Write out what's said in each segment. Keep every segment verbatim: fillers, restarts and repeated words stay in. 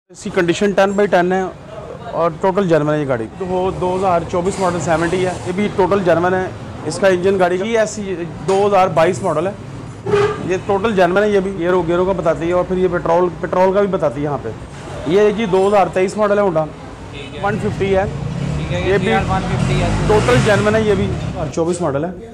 इसकी condition ten by ten है और टोटल जर्मन है ये गाड़ी। तो वो दो हज़ार चौबीस मॉडल सेवेंटी है, ये भी टोटल जर्मन है। इसका इंजन गाड़ी जी एस दो हज़ार बाईस मॉडल है, ये टोटल जर्मन है। ये भी गेरो गेरो का बताती है और फिर ये पेट्रोल पेट्रोल का भी बताती है यहाँ पे। ये जी दो हज़ार तेईस मॉडल है, होंडा वन फिफ्टी है, ये भी टोटल जर्मन है। ये भी चौबीस मॉडल है।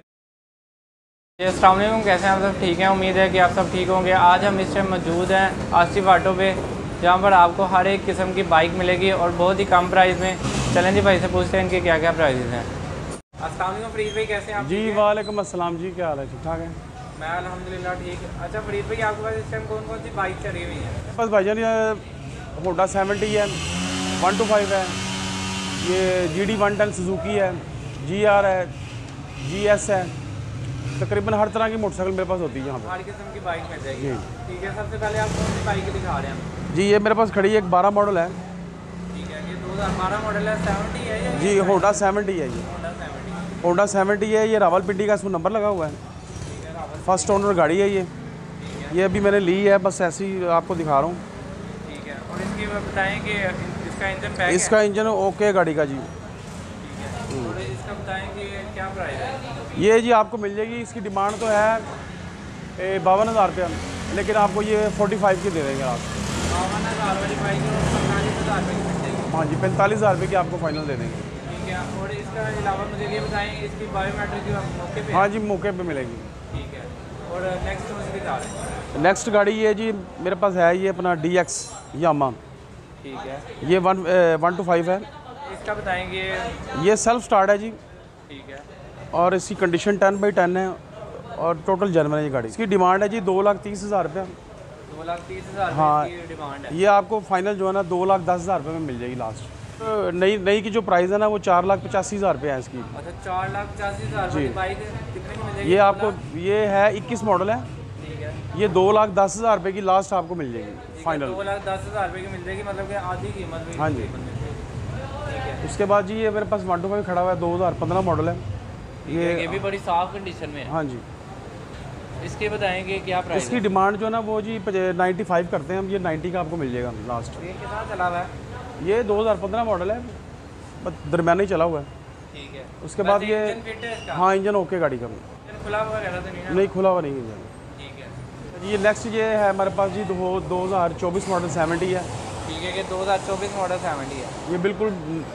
अस्सलाम वालेकुम, कैसे हैं आप सब? ठीक हैं, उम्मीद है कि आप सब ठीक होंगे। आज हम इस टाइम मौजूद हैं आसिफ ऑटो पे, जहाँ पर आपको हर एक किस्म की बाइक मिलेगी और बहुत ही कम प्राइस में। चलें जी भाई से पूछते हैं इनके क्या क्या प्राइसेस हैं। अस्सलाम वालेकुम फरीद भाई, कैसे हैं आप? जी वालेकुम अस्सलाम जी, क्या हाल है? ठीक ठाक है, मैं अल्हम्दुलिल्लाह ठीक। अच्छा फरीद भाई, आपके पास इस टाइम कौन कौन सी बाइक चली हुई है? बस भाईजान ये होंडा सेवेंटी है, वन टू फाइव है, ये G D one ten Suzuki है, जी आर है, जी एस है, तकरीबन हर तरह की मोटरसाइकिल मेरे पास होती है यहाँ पे। हर किस्म की बाइक मिल जाएगी। ठीक है, सबसे पहले आप कौन सी बाइक दिखा रहे हैं? जी ये मेरे पास खड़ी है, एक बारह मॉडल है। ठीक है, ये दो हज़ार बारह मॉडल है, सेवेंटी है या जी होंडा सेवेंटी है, ये होंडा सेवेंटी? होंडा सेवेंटी है, ये रावलपिंडी का इसमें नंबर लगा हुआ है। ठीक है, फर्स्ट ओनर गाड़ी है ये ये अभी मैंने ली है, बस ऐसे ही आपको दिखा रहा हूँ। ठीक है, और इसकी बताएं कि इसका इंजन पैक इसका इंजन ओके गाड़ी का जी। है, और इसका बताएं कि क्या प्राइस है? ये जी आपको मिल जाएगी, इसकी डिमांड तो है बावन हज़ार रुपया, लेकिन आपको ये फोर्टी फाइव की दे देंगे आप। बावन हज़ार वाली बाइक पैंतालीस हज़ार रुपये की मिल जाएगी। हाँ जी, पैंतालीस हज़ार रुपये की आपको फाइनल दे देंगे। ठीक है, और इसका अलावा मुझे ये बताएं इसकी बायोमेट्रिक की मौके पे? हाँ जी, मौके पे मिलेगी। ठीक है, और नेक्स्ट मुझे दिखा रहे हैं। नेक्स्ट गाड़ी ये जी मेरे पास है, ये अपना डी एक्स यामा। ठीक है, ये वन वन टू फाइव है, इसका बताएंगे? ये सेल्फ स्टार्ट है जी, ठीक है, और इसकी कंडीशन टेन बाई टेन है और टोटल जर्मन है ये गाड़ी। इसकी डिमांड है जी दो लाख तीस हज़ार रुपया। दो लाख तीस हज़ार हाँ, की डिमांड है। ये आपको फाइनल जो है ना दो लाख दस हज़ार रुपये में मिल जाएगी लास्ट। तो नई नई की जो प्राइस है ना वो चार लाख पचासी हज़ार रुपये है इसकी। अच्छा, चार लाख पचासी हज़ार वाली बाइक कितने की मिल जाएगी? ये आपको ये है इक्कीस मॉडल है, ठीक है, ये दो लाख दस हज़ार रुपये की लास्ट आपको मिल जाएगी फाइनल। दो लाख दस हज़ार रुपये की मिल जाएगी, मतलब कि आधी कीमत में। हाँ जी। ठीक है, उसके बाद जी ये मेरे पास वन टू फाइव खड़ा हुआ है, दो हज़ार पंद्रह मॉडल है ये ये भी बड़ी साफ कंडीशन में है। हाँ जी। इसके बताएंगे क्या प्राइस? इसकी डिमांड जो है ना वो जी नाइन्टी फाइव करते हैं हम, ये नाइन्टी का आपको मिल जाएगा लास्ट। ये कितना चला हुआ है? ये दो हज़ार पंद्रह मॉडल है, बस दरमियाना ही चला हुआ है। ठीक है, उसके बाद ये इंजन फिट है इसका? हाँ, इंजन ओके गाड़ी का। इंजन खुला हुआ वगैरह तो नहीं ना? नहीं, खुला हुआ नहीं इंजन। ठीक है, ये नेक्स्ट ये है हमारे पास जी दो दो हज़ार चौबीस मॉडल सेवेंटी है। ठीक है, कि दो हज़ार चौबीस मॉडल सेवेंटी है। ये बिल्कुल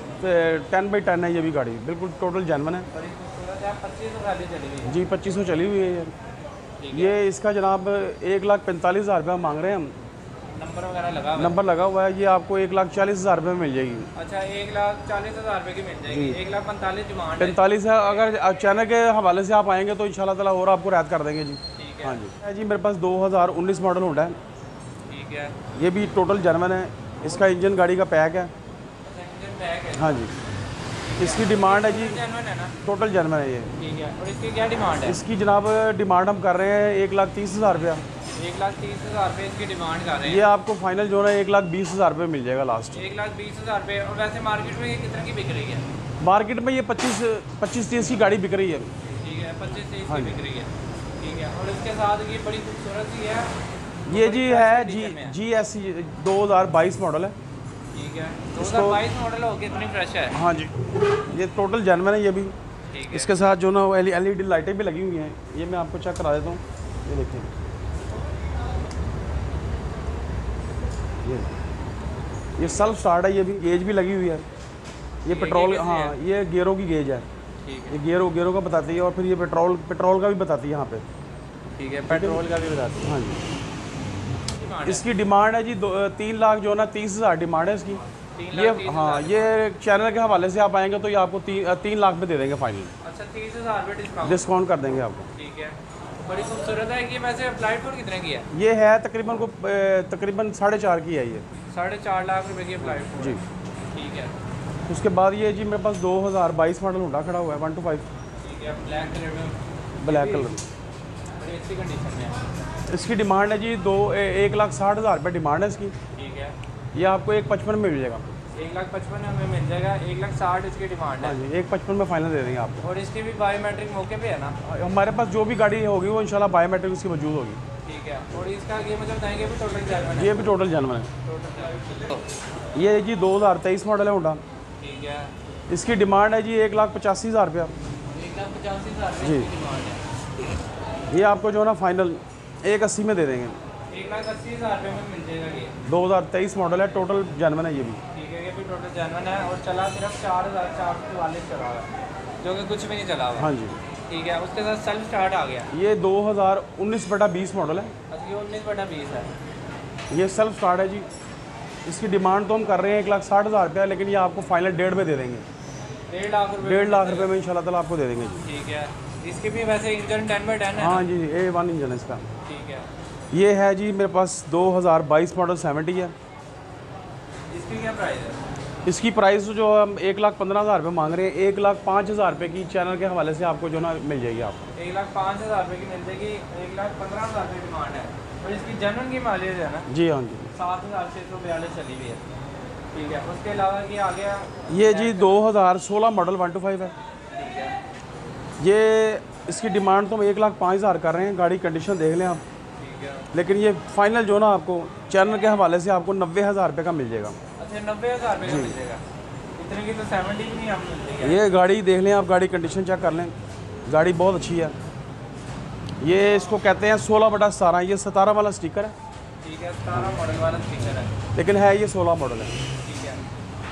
टेन बाई टेन है, ये भी गाड़ी बिल्कुल टोटल जर्मन है। बड़ी खूबसूरत है, पच्चीस सौ खाली चली हुई है। जी पच्चीस सौ चली हुई है ये। ठीक है, ये इसका जनाब एक लाख पैंतालीस हज़ार रुपया मांग रहे हैं हम। नंबर वगैरह लगा हुआ है? नंबर लगा हुआ है, ये आपको एक लाख चालीस हज़ार रुपये में मिल जाएगी। अच्छा, एक लाख चालीस हज़ार रुपये की मिल जाएगी। एक लाख पैंतालीस डिमांड है। पैंतालीस है, अगर चैनल के हवाले से आप आएंगे तो इंशाल्लाह ताला और आपको रियायत कर देंगे जी। ठीक है, हाँ जी। जी मेरे पास दो हज़ार उन्नीस मॉडल होंडा है, ठीक है, ये भी टोटल जर्मन है। इसका इंजन गाड़ी का पैक है। अच्छा, इंजन पैक है? हाँ जी। इसकी डिमांड है जी जेन्युइन है ना? टोटल जर्मन है ये। ठीक है, और इसकी क्या डिमांड है? इसकी जनाब डिमांड हम कर रहे हैं एक लाख तीस हज़ार रुपया। एक लाख तीस हज़ार रुपये इसकी डिमांड कर रहे ये हैं। आपको फाइनल जो है एक लाख बीस हज़ार रुपये मिल जाएगा लास्ट। एक लाख बीस हज़ार रुपये। और वैसे मार्केट में ये कितने की बिक रही है? मार्केट में ये पच्चीस पच्चीस तीस की गाड़ी बिक रही है। ठीक है, पच्चीस तीस हाँ की जी। बिक रही है। ठीक है, और इसके साथ ये बड़ी खूबसूरत सी है, ये बड़ी जी fresh है condition जी में है। जी एस दो हज़ार बाईस मॉडल है। ठीक है, दो हज़ार बाईस मॉडल हो कितनी फ्रेश है? हाँ जी, ये टोटल जर्मन है ये भी। ठीक है, इसके साथ जो ना एल ई डी लाइटें भी लगी हुई हैं, ये मैं आपको चेक करा देता हूँ। ये देखिए, ये ये सेल्फ स्टार्ट है, ये भी गेज भी लगी हुई है। ये पेट्रोल, गेज हाँ है? ये गेरो की गेज है। ठीक है, ये गेरो गेरो का बताती है और फिर ये पेट्रोल पेट्रोल का भी बताती है यहाँ पे। ठीक है, पेट्रोल का भी बताते हैं। हाँ जी। डिमांड है? इसकी डिमांड है जी दो तीन लाख जो है ना तीस हज़ार डिमांड है इसकी। तीन ये लाख तीस हाँ, हज़ार। ये चैनल के हवाले से आप आएंगे तो ये आपको ती, तीन लाख में दे देंगे फाइनल। अच्छा, तीस हज़ार रुपये डिस्काउंट? डिस्काउंट कर देंगे आपको। ठीक है, बड़ी खूबसूरत है। कि वैसे अप्लाइड फॉर कितने की है? ये है तकरीबन को ए, तकरीबन साढ़े चार की है ये साढ़े चार लाख रुपए की अप्लाइड फॉर। जी। ठीक है, उसके बाद ये जी मेरे पास दो हज़ार बाईस मॉडल होंडा खड़ा हुआ है, वन टू फाइव ठीक है, ब्लैक कलर में, ब्लैक कलर। बड़ी अच्छी कंडीशन में है। इसकी डिमांड है जी दो ए, एक लाख साठ हज़ार रुपये डिमांड है इसकी। ठीक है, ये आपको एक पचपन में मिल जाएगा। एक लाख पचपन हमें मिल जाएगा। एक लाख साठ इसकी डिमांड हाँ है। जी, एक पचपन में फाइनल दे देंगे आपको। और इसकी भी बायोमेट्रिक मौके पे है ना? हमारे पास जो भी गाड़ी होगी वो इंशाल्लाह बायोमेट्रिक उसकी मौजूद होगी। ठीक है। और इसका ये मतलब बताएंगे भी टोटल जेन्युइन है? ये भी टोटल जेन्युइन है। टोटल ये जी दो हज़ार तेईस मॉडल है होंडा। ठीक है। इसकी डिमांड है जी एक लाख पचासी हज़ार रुपया। एक लाख पचासी हज़ार जी। की डिमांड है। ये आपको जो है ना फाइनल एक अस्सी में दे देंगे। एक लाख अस्सी हज़ार रुपये में मिल जाएगा ये। दो हज़ार तेईस मॉडल है, टोटल जेन्युइन है ये भी। ठीक है, ये भी टोटल जेन्युइन है और चला सिर्फ चार हज़ार चार सौ चवालीस चला हुआ है, जो कि कुछ भी नहीं चला हुआ। हाँ जी। ठीक है। उसके साथ सेल्फ स्टार्ट आ गया। ये दो हज़ार उन्नीस बटा बीस मॉडल है। अच्छा, ये उन्नीस बटा बीस है। ये सेल्फ स्टार्ट है जी। इसकी डिमांड तो हम कर रहे हैं एक लाख साठ हज़ार रुपया, लेकिन ये आपको फाइनल डेढ़ में दे देंगे। डेढ़ लाख रुपये डेढ़ लाख रुपये में इंशाल्लाह ताला आपको दे देंगे जी। ठीक है। इसकी भी वैसे इंजन टेन बाई टेन है हाँ ना? जी, ए वन इंजन है इसका। ठीक है। ये है जी मेरे पास दो हज़ार बाईस मॉडल सेवेंटी है। इसकी क्या प्राइस है? इसकी प्राइस जो हम एक लाख पंद्रह हज़ार रुपये मांग रहे हैं, एक लाख पाँच हज़ार रुपये की चैनल के हवाले से आपको जो ना मिल जाएगी आपको। एक लाख पाँच हज़ार रुपये की मिल जाएगी। एक लाख पंद्रह हज़ार रुपये डिमांड है और इसकी जेन्युइन की माइलेज है ना जी हाँ जी। सात हज़ार छः सौ बयालीस चली हुई है। ठीक है। उसके अलावा ये आ गया ये जी दो हज़ार सोलह मॉडल वन टू फाइव है। ठीक है। ये इसकी डिमांड तो हम एक लाख पाँच हज़ार कर रहे हैं। गाड़ी कंडीशन देख लें आप, ठीक है। लेकिन ये फाइनल जो ना आपको चैनल के हवाले से आपको नब्बे हज़ार रुपये का मिल जाएगा। अच्छा, नब्बे हज़ार रुपये का मिल जाएगा। इतने की तो सेवेंटी भी नहीं हम मिलती है। ये गाड़ी देख लें आप, गाड़ी कंडीशन चेक कर लें, गाड़ी बहुत अच्छी है। ये इसको कहते हैं सोलह बटा सतारह, ये सतारह वाला स्टिकर है, ठीक है। सतारह मॉडल वाला स्पीकर है, लेकिन है ये सोलह मॉडल है। ठीक है।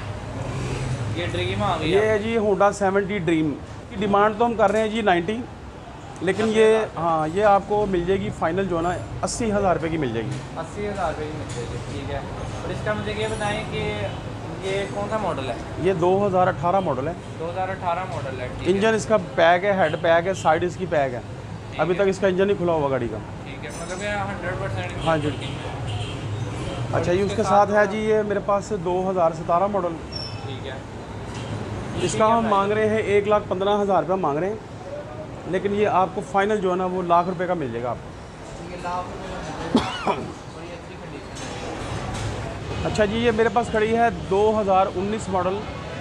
ये ड्रीम आ गई ये है। है जी होंडा सेवेंटी ड्रीम की डिमांड तो हम कर रहे हैं जी नाइन्टी, लेकिन ये हाँ ये आपको मिल जाएगी फाइनल जो ना अस्सी हज़ार रुपये की मिल जाएगी। अस्सी हज़ार रुपये की मिल जाएगी। ठीक है। और इसका मुझे ये बताएं कि ये कौन सा मॉडल है? ये दो हज़ार अठारह मॉडल है। दो हज़ार अठारह मॉडल है। ठीक है। इंजन इसका पैक है, हेड पैक है, साइड इसकी पैक है। अभी तक इसका इंजन नहीं खुला हुआ गाड़ी का। ठीक है, मतलब ये हंड्रेड परसेंट। हाँ जी। अच्छा ये उसके साथ है जी ये मेरे पास दो हज़ार सतारह मॉडल। ठीक है। इसका हम मांग रहे हैं एक लाख पंद्रह हज़ार रुपये मांग रहे हैं, लेकिन ये आपको फाइनल जो है ना वो लाख रुपए का मिल जाएगा आपको। ये लाख रुपये का मिल जाएगा। बड़ी अच्छी कंडीशन है। अच्छा जी ये मेरे पास खड़ी है दो हज़ार उन्नीस मॉडल,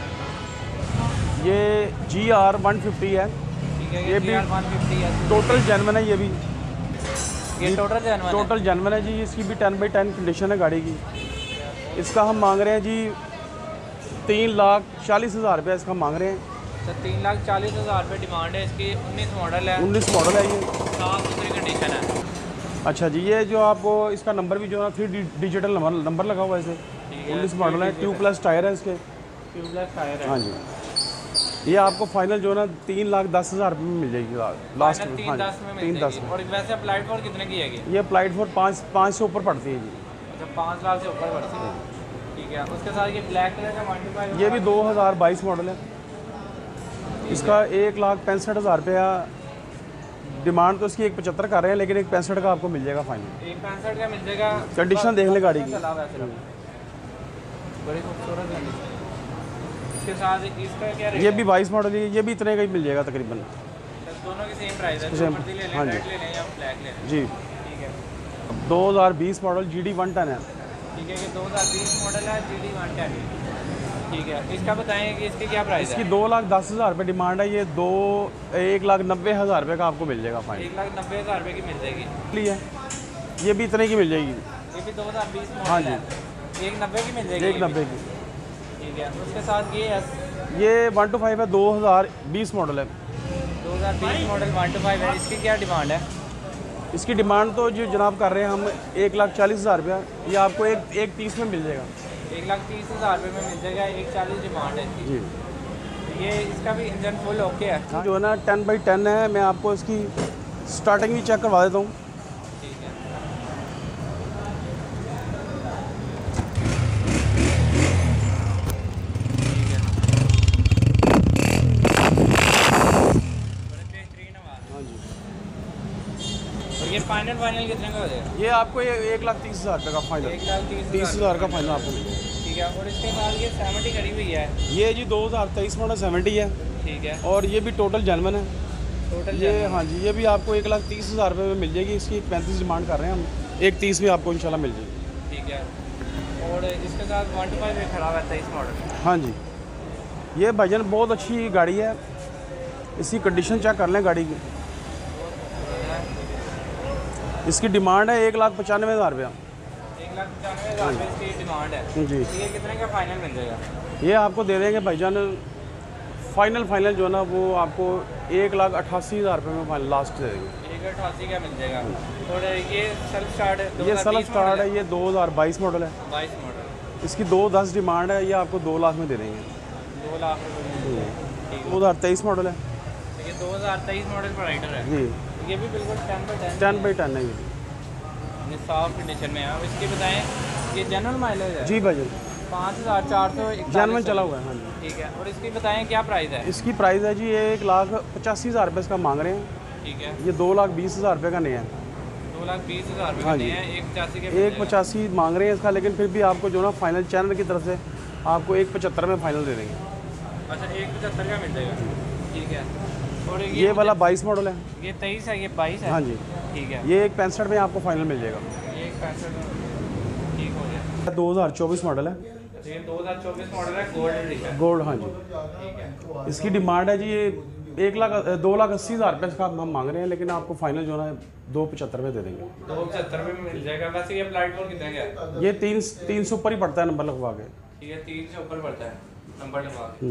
ये जी आर वन फिफ्टी है। ठीक है। ये ये भी भी वन फिफ्टी है। टोटल जेन्युइन है। ये भी ये टोटल जेन्युइन है। टोटल जेन्युइन है जी। इसकी भी टेन बाई टेन कंडीशन है गाड़ी की। इसका हम मांग रहे हैं जी तीन लाख चालीस हज़ार रुपये इसका मांग रहे हैं। तो तीन लाख चालीस हज़ार रुपये डिमांड है इसकी। उन्नीस मॉडल है, उन्नीस मॉडल है ये। साफ सुथरी कंडीशन है। अच्छा जी ये जो आपको इसका नंबर भी जो है ना थ्री डिजिटल नंबर नंबर लगा हुआ है इसे। ठीक है। उन्नीस मॉडल है, ट्यूब प्लस टायर है इसके। ट्यूबलेस टायर है। हाँ जी। ये आपको फाइनल जो है ना तीन लाख दस हज़ार रुपये में मिल जाएगी लास्ट फाइनल में। तीन हाँ दस में जी, मिल तीन दस जाएगी। में। और वैसे अप्लाइड फॉर कितने की है? ये अप्लाइड फॉर पाँच पाँच से ऊपर पड़ती है जी। अच्छा, पाँच लाख से ऊपर पड़ती है। ठीक है। उसके साथ ये ब्लैक कलर का मॉडिफाई, ये भी दो हज़ार बाईस मॉडल है। इसका एक लाख पैंसठ हज़ार रुपया डिमांड तो इसकी एक पचहत्तर कर रहे हैं, लेकिन एक पैंसठ का आपको मिल जाएगा फाइनल। एक पैंसठ का मिल जाएगा। कंडीशन देख लें गाड़ी की। चला हुआ है सिर्फ। बड़ी खूबसूरत कंडीशन। इसके साथ इसका क्या रेट ये है? भी बाईस मॉडल है, ये भी इतने का ही मिल जाएगा तकरीबन। दोनों की सेम प्राइस है। जो सेम, मर्जी ले लें, हाँ जी। रेड ले लें या ब्लैक ले लें। जी ठीक है। दो हज़ार बीस model G D one ten है। ठीक है। कि दो हज़ार बीस मॉडल है, जी डी वन टेन। ठीक है। इसका बताएं कि इसकी क्या प्राइस इसकी है? दो लाख दस हज़ार रुपये डिमांड है। ये दो एक लाख नब्बे हज़ार रुपये का आपको मिल जाएगा फाइनल। एक लाख नब्बे हज़ार रुपये की मिल जाएगी। लिए ये भी इतने की मिल जाएगी। ये भी दो हज़ार बीस हाँ मॉडल जी। है। एक नब्बे की मिल जाएगी। एक ये भी। नब्बे की। ठीक है। उसके साथ ये एस ये वन टू फाइव है, दो हज़ार बीस मॉडल है। दो हज़ार बीस मॉडल वन टू फाइव है। इसकी क्या डिमांड है? इसकी डिमांड तो जो जनाब कर रहे हैं हम एक लाख चालीस हज़ार रुपया, ये आपको एक एक तीस में मिल जाएगा। एक लाख तीस हज़ार रुपये में मिल जाएगा। एक चालीस डिमांड है इसकी। जी ये इसका भी इंजन फुल ओके है। जो है ना टेन बाई टेन है। मैं आपको इसकी स्टार्टिंग भी चेक करवा देता हूँ। ठीक है। ठीक है। बड़े बेहतरीन आवाज़। हाँ जी। और ये फाइनल फाइनल कितने का हो जाएगा? ये आपको ये एक लाख तीस हज़ार रुपये का फाइनल, एक लाख तीस तीस हज़ार का फाइनल आपको मिलेगा। ठीक है। और इसके साथ ये सेवेंटी खड़ी हुई है। ये जी दो हज़ार तेईस मॉडल सेवेंटी है, ठीक है। और ये भी टोटल जेन्युइन है। टोटल ये हाँ जी ये भी आपको एक लाख तीस हज़ार रुपये में मिल जाएगी। इसकी एक पैंतीस डिमांड कर रहे हैं हम, एक तीस में आपको इंशाल्लाह मिल जाएगी। ठीक है। और इसके साथ वन टू फाइव में खड़ा हुआ है तेईस मॉडल। हाँ जी ये भाईजान बहुत अच्छी गाड़ी है। इसकी कंडीशन चेक कर लें गाड़ी की। इसकी डिमांड है एक लाख पचानवे हज़ार रुपया। एक लाख पचानवे हज़ार रुपये इसकी डिमांड है जी। ये कितने का फाइनल मिल जाएगा? ये आपको दे देंगे भाईजान फाइनल फाइनल जो है ना वो आपको एक लाख अट्ठासी हज़ार रुपये में फाइनल लास्ट दे देंगे। एक अठासी का मिल जाएगा। और ये सेल्फ स्टार्ट है, ये सेल्फ स्टार्ट है, ये दो हज़ार बाईस मॉडल है। बाईस मॉडल। इसकी दो दस डिमांड है, ये आपको दो लाख में दे देंगे। दो लाख रुपये दो हज़ार तेईस मॉडल है। ये दो हज़ार तेईस मॉडल पर राइडर है जी। ये भी बिल्कुल ten by ten ten by ten है ये। ये साफ कंडीशन में है। अब इसकी बताएं ये जनरल माइलेज है? जी भाईजान पाँच हज़ार चार सौ जानवन चला हुआ है। हाँ जी ठीक है। और इसकी बताएं क्या प्राइस है? इसकी प्राइस है जी एक लाख पचासी हज़ार रुपये इसका मांग रहे हैं। ठीक है। ये दो लाख बीस हज़ार रुपये का नया है। दो लाख बीस हज़ार रुपये हाँ का जी। नया है, एक पचासी के एक पचासी मांग रहे हैं इसका, लेकिन फिर भी आपको जो ना फाइनल चैनल की तरफ से आपको एक पचहत्तर में फाइनल दे देंगे। अच्छा एक पचहत्तर का मिल जाएगा। ठीक है। और ये, ये वाला बाईस मॉडल है। ये तेईस है, ये बाईस है। हाँ जी। ठीक है। ये एक पैंसठ में आपको फाइनल मिल जाएगा। ये एक पैंसठ ठीक हो गया। दो हज़ार चौबीस मॉडल है। तो ये दो हज़ार चौबीस मॉडल है, गोल्ड एडिशन। गोल्ड हाँ जी। ठीक है। इसकी डिमांड है जी ये एक लाख दो लाख अस्सी हज़ार रुपये इसका हम मांग रहे हैं, लेकिन आपको फाइनल जो है दो पचहत्तर में दे देंगे। दो पचहत्तर में मिल जाएगा। वैसे ये फ्लाइट कोड कितना का? ये तीन तीन सौ ऊपर ही पड़ता है नंबर लगवा के। ठीक है, तीन से ऊपर पड़ता है नंबर लगवा के।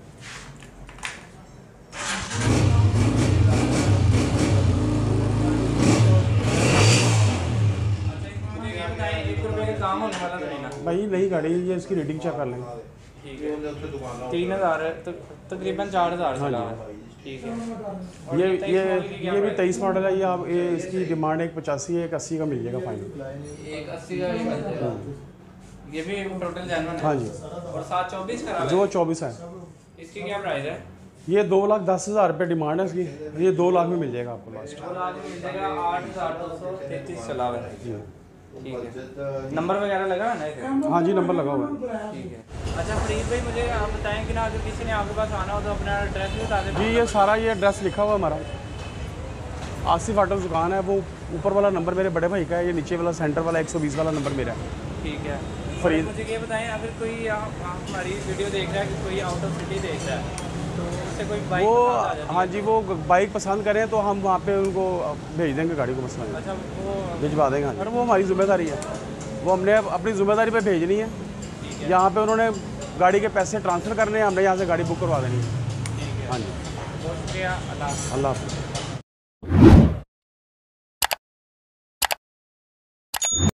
एक रुपये का काम होने वाला नहीं ना भाई नई गाड़ी है, ये इसकी रेटिंग चेक कर लें। ठीक है। तीन हज़ार तो तकरीबन चार हज़ार चला है। ठीक है। ये ये ये भी तेईस मॉडल है। ये आप ये इसकी डिमांड एक पचासी है, एक अस्सी का मिल जाएगा फाइनल। एक अस्सी का भी मिल जाएगा। ये भी टोटल जेन्युइन है। हाँ जी। और सात चौबीस का जो चौबीस है। इसकी क्या प्राइस है? ये दो लाख दस हज़ार रुपये डिमांड है इसकी। ये दो लाख में मिल जाएगा आपको लास्ट। दो लाख में मिल जाएगा। आठ हज़ार दो सौ तैंतीस चला हुआ है। ठीक है। नंबर वगैरह लगा है ना इसे? हाँ जी नंबर लगा हुआ है। ठीक है। अच्छा फरीद भाई मुझे आप बताएं कि ना अगर किसी ने आपके पास आना हो तो अपना एड्रेस भी बता दें। जी ये सारा ये एड्रेस लिखा हुआ है हमारा। आसिफ ऑटो दुकान है, वो ऊपर वाला नंबर मेरे बड़े भाई का है, ये नीचे वाला सेंटर वाला एक सौ बीस वाला नंबर मेरा है। ठीक है। फरीद मुझे ये बताएं अगर कोई आप आप हमारी वीडियो देख रहा है कि कोई आउट ऑफ सिटी देख रहा है तो उससे कोई बाइक वो पसंद आ जाती है? हाँ जी वो बाइक पसंद करें तो हम वहाँ पे उनको भेज देंगे गाड़ी को, मसला नहीं। अच्छा वो भिजवा देंगे। हाँ जी। और वो हमारी जिम्मेदारी है, वो हमने अपनी जिम्मेदारी पे भेजनी है। ठीक है। यहाँ पे उन्होंने गाड़ी के पैसे ट्रांसफ़र करने हैं, हमने यहाँ से गाड़ी बुक करवा देनी है। ठीक है। हाँ जी। बहुत शुक्रिया। अल्लाह हाफ़िज़। अल्लाह हाफ़िज़।